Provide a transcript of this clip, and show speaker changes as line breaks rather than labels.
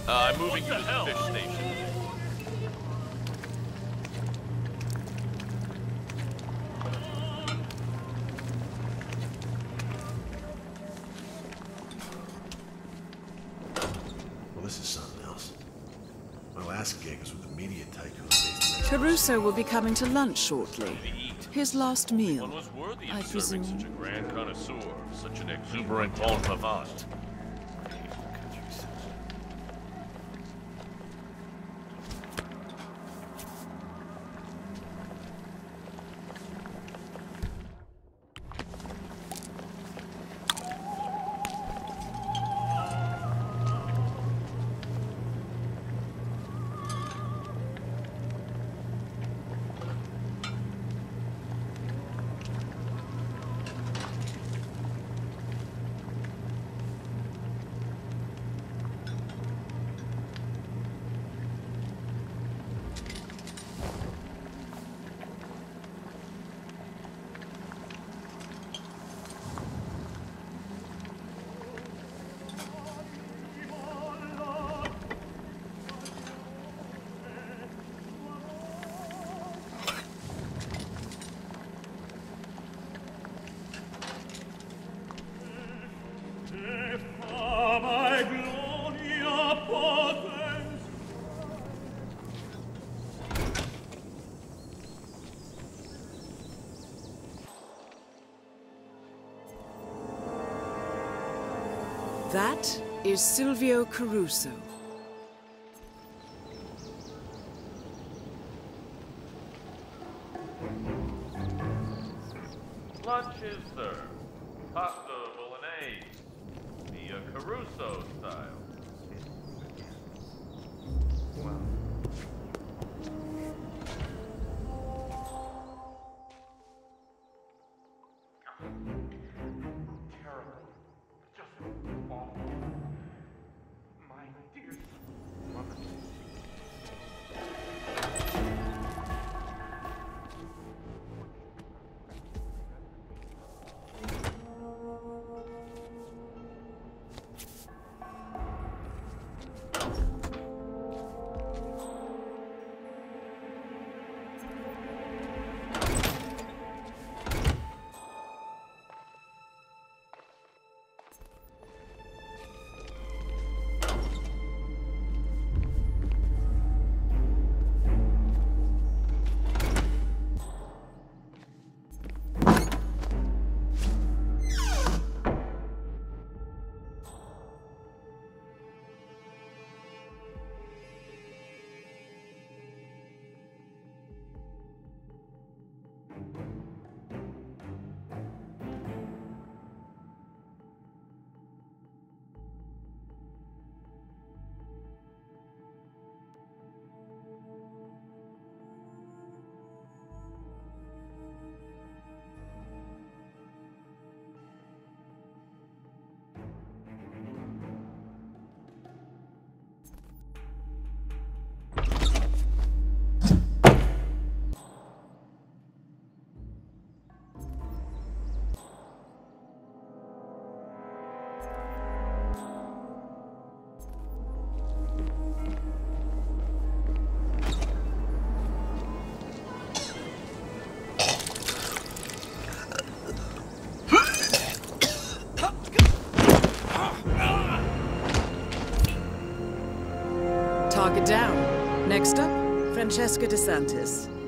I'm moving you to the fish station.
Well, this is something else. My last gig was with the media tycoon based in
Caruso will be coming to lunch shortly. His last meal,
One was worthy
I
of serving
presume.
such a grand connoisseur, such an exuberant bon vivant.
That is Silvio Caruso.
Lunch is served. Pasta bolognese. The Caruso style.
Terrible. Just awful. My dear mother.
Target down. Next up, Francesca DeSantis.